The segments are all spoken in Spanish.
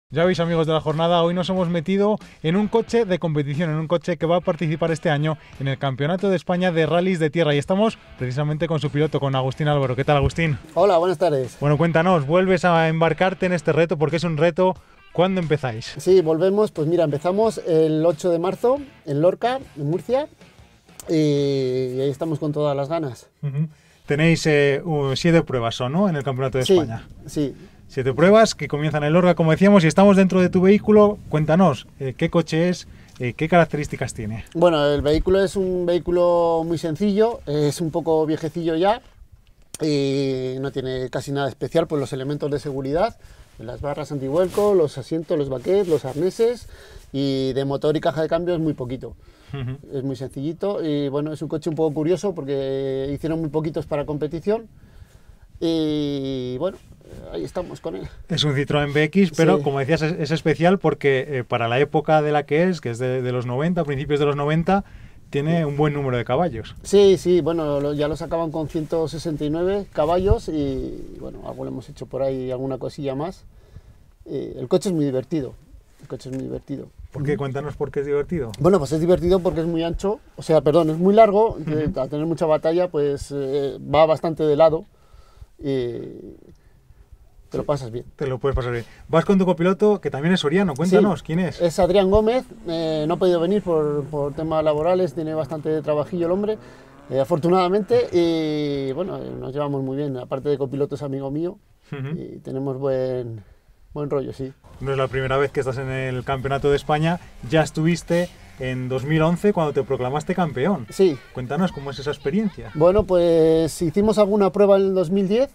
Ya veis, amigos de la jornada, hoy nos hemos metido en un coche de competición, en un coche que va a participar este año en el Campeonato de España de Rallys de Tierra, y estamos precisamente con su piloto, con Agustín Álvaro. ¿Qué tal, Agustín? Hola, buenas tardes. Bueno, cuéntanos, ¿vuelves a embarcarte en este reto? Porque es un reto. ¿Cuándo empezáis? Sí, volvemos, pues mira, empezamos el 8 de marzo en Lorca, en Murcia, y ahí estamos con todas las ganas. Tenéis 7 pruebas, ¿son, no? En el Campeonato de España. Sí. 7 pruebas que comienzan en Lorca, como decíamos, y estamos dentro de tu vehículo. Cuéntanos, ¿qué coche es? ¿Qué características tiene? Bueno, el vehículo es un vehículo muy sencillo, es un poco viejecillo ya, y no tiene casi nada especial, pues los elementos de seguridad, las barras antivuelco, los asientos, los baquets, los arneses, y de motor y caja de cambio es muy poquito. Es muy sencillito y bueno, es un coche un poco curioso porque hicieron muy poquitos para competición y bueno, ahí estamos con él. Es un Citroën BX, pero Sí. como decías, es especial porque para la época de la que es de los 90, principios de los 90, tiene un buen número de caballos. Sí, sí, bueno, ya lo sacaban con 169 caballos y bueno, algo le hemos hecho por ahí, alguna cosilla más. El coche es muy divertido, el coche es muy divertido. ¿Por qué? Cuéntanos por qué es divertido. Bueno, pues es divertido porque es muy ancho, o sea, perdón, es muy largo, al tener mucha batalla, pues va bastante de lado y te lo pasas bien. Te lo puedes pasar bien. Vas con tu copiloto, que también es soriano. Cuéntanos, Sí, ¿quién es? Es Adrián Gómez, no ha podido venir por temas laborales, tiene bastante trabajillo el hombre, afortunadamente, y bueno, nos llevamos muy bien, aparte de copiloto es amigo mío, y tenemos buen rollo, sí. No es la primera vez que estás en el Campeonato de España, ya estuviste en 2011 cuando te proclamaste campeón. Sí. Cuéntanos cómo es esa experiencia. Bueno, pues hicimos alguna prueba en el 2010,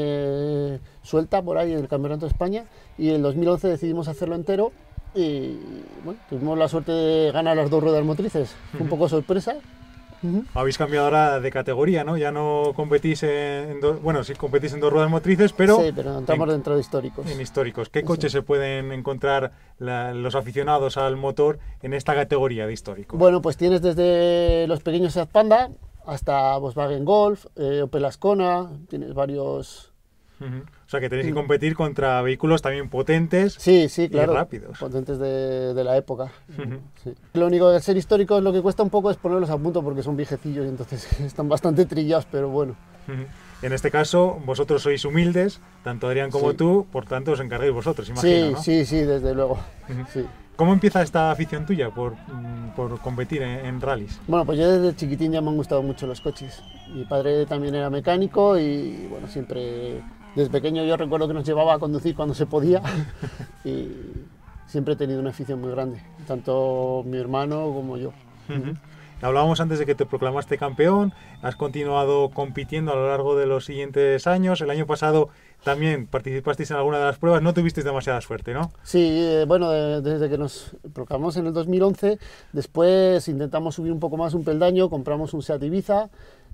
suelta por ahí en el Campeonato de España, y en el 2011 decidimos hacerlo entero y bueno, tuvimos la suerte de ganar las 2 ruedas motrices, fue un poco sorpresa. Habéis cambiado ahora de categoría, ¿no? Ya no competís bueno, sí competís en 2 ruedas motrices, pero... Sí, pero entramos dentro de históricos. En históricos. ¿Qué coches se pueden encontrar los aficionados al motor en esta categoría de históricos? Bueno, pues tienes desde los pequeños Seat Panda hasta Volkswagen Golf, Opel Ascona, tienes varios... O sea que tenéis que competir contra vehículos también potentes, sí, claro, y rápidos. potentes de la época. Sí. Lo único de ser históricos, lo que cuesta un poco es ponerlos a punto porque son viejecillos y entonces están bastante trillados, pero bueno. En este caso, vosotros sois humildes, tanto Adrián como tú, por tanto os encargáis vosotros, imagino, ¿no? Sí, desde luego. Sí. ¿Cómo empieza esta afición tuya por competir en rallies? Bueno, pues yo desde chiquitín ya me han gustado mucho los coches. Mi padre también era mecánico y bueno, siempre... Desde pequeño yo recuerdo que nos llevaba a conducir cuando se podía y siempre he tenido una afición muy grande, tanto mi hermano como yo. Hablábamos antes de que te proclamaste campeón, has continuado compitiendo a lo largo de los siguientes años. El año pasado también participasteis en alguna de las pruebas, no tuvisteis demasiada suerte, ¿no? Sí, bueno, desde que nos proclamamos en el 2011, después intentamos subir un poco más un peldaño, compramos un Seat Ibiza.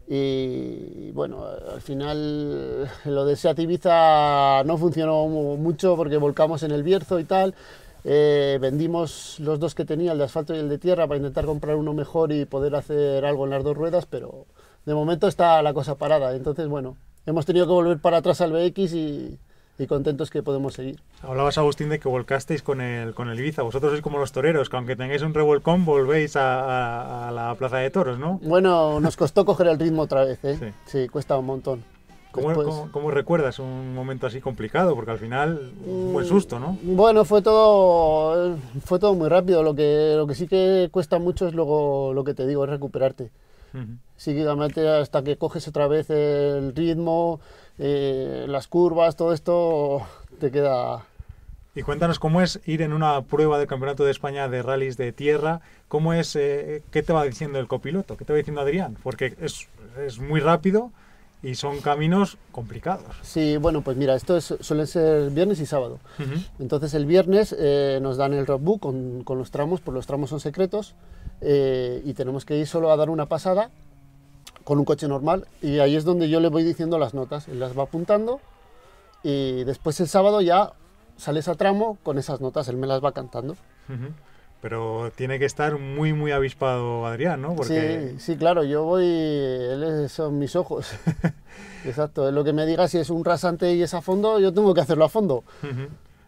Y bueno, al final lo de Seat Ibiza no funcionó mucho porque volcamos en el Bierzo y tal. Vendimos los 2 que tenía, el de asfalto y el de tierra, para intentar comprar uno mejor y poder hacer algo en las 2 ruedas, pero de momento está la cosa parada. Entonces, bueno, hemos tenido que volver para atrás al BX y contentos que podemos seguir. Hablabas, Agustín, de que volcasteis con el Ibiza. Vosotros sois como los toreros, que aunque tengáis un revolcón, volvéis a la plaza de toros, ¿no? Bueno, nos costó coger el ritmo otra vez, ¿eh? Sí, cuesta un montón. ¿Cómo recuerdas un momento así complicado? Porque al final, un buen susto, ¿no? Bueno, fue todo muy rápido. Lo que sí que cuesta mucho es luego lo que te digo, es recuperarte. Seguidamente hasta que coges otra vez el ritmo, las curvas, todo esto te queda... Y cuéntanos cómo es ir en una prueba del Campeonato de España de rallies de tierra. ¿Cómo es, qué te va diciendo el copiloto? ¿Qué te va diciendo Adrián? Porque es muy rápido y son caminos complicados. Sí, bueno, pues mira, suelen ser viernes y sábado. Entonces el viernes nos dan el roadbook con los tramos, pues los tramos son secretos, y tenemos que ir solo a dar una pasada con un coche normal, y ahí es donde yo le voy diciendo las notas, él las va apuntando, y después el sábado ya sales a tramo con esas notas, él me las va cantando. Pero tiene que estar muy, muy avispado Adrián, ¿no? Porque... Sí, claro, yo voy, son mis ojos. Exacto, lo que me diga, si es un rasante y es a fondo, yo tengo que hacerlo a fondo.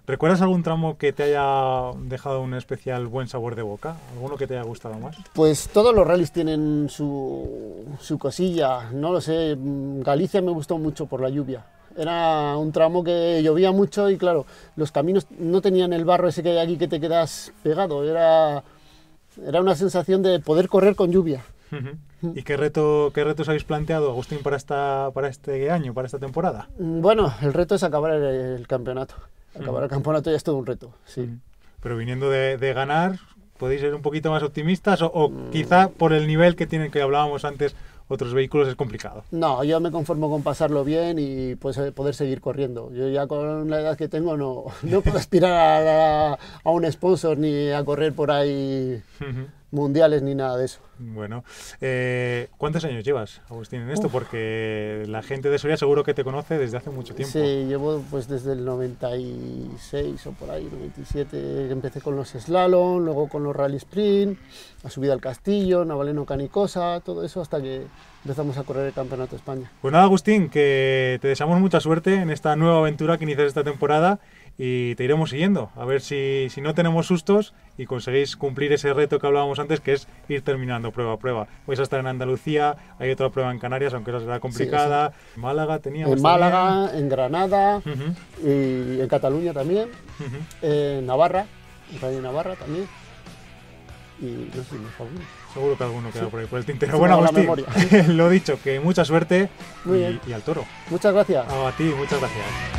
¿Recuerdas algún tramo que te haya dejado un especial buen sabor de boca? ¿Alguno que te haya gustado más? Pues todos los rallies tienen su cosilla, no lo sé. Galicia me gustó mucho por la lluvia. Era un tramo que llovía mucho y claro, los caminos no tenían el barro ese que hay aquí que te quedas pegado. Era una sensación de poder correr con lluvia. ¿Y qué retos habéis planteado, Agustín, para este año, para esta temporada? Bueno, el reto es acabar el campeonato. Acabar el campeonato ya es todo un reto, sí. Pero viniendo de ganar, ¿podéis ser un poquito más optimistas? O quizá por el nivel que hablábamos antes, otros vehículos es complicado. No, yo me conformo con pasarlo bien y pues, poder seguir corriendo. Yo ya con la edad que tengo no puedo aspirar a un sponsor ni a correr por ahí mundiales ni nada de eso. Bueno, ¿cuántos años llevas, Agustín, en esto? Porque la gente de Soria seguro que te conoce desde hace mucho tiempo. Sí, llevo pues desde el 96 o por ahí, 97, empecé con los slalom, luego con los rally sprint, la subida al castillo, Navaleno Canicosa, todo eso hasta que empezamos a correr el Campeonato de España. Pues nada, Agustín, que te deseamos mucha suerte en esta nueva aventura que inicias esta temporada y te iremos siguiendo, a ver si no tenemos sustos y conseguís cumplir ese reto que hablábamos antes, que es ir terminando prueba a prueba. Vais a estar en Andalucía, hay otra prueba en Canarias, aunque esa será complicada. Sí. En Málaga teníamos en Málaga, en Granada, y en Cataluña también, en Navarra, en Radio Navarra también. Y no sé, me favor. Seguro que alguno queda por ahí por el tintero. Bueno, Agustín, lo dicho, que mucha suerte y al toro. Muchas gracias. A ti, muchas gracias.